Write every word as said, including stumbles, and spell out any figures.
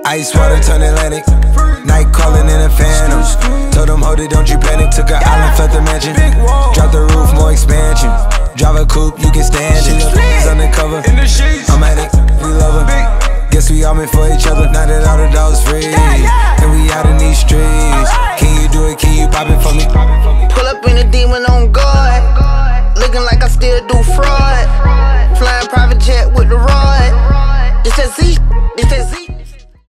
Ice water turn Atlantic. Night calling in a phantom. Told them, hold it, don't you panic. Took an island, felt the mansion. Drop the roof, more expansion. Drive a coupe, you can stand it. She's undercover, I'm at it, we love her. Guess we all meant for each other. Now that all the dogs free, and we out in these streets. Can you do it, can you pop it for me? Pull up in a demon on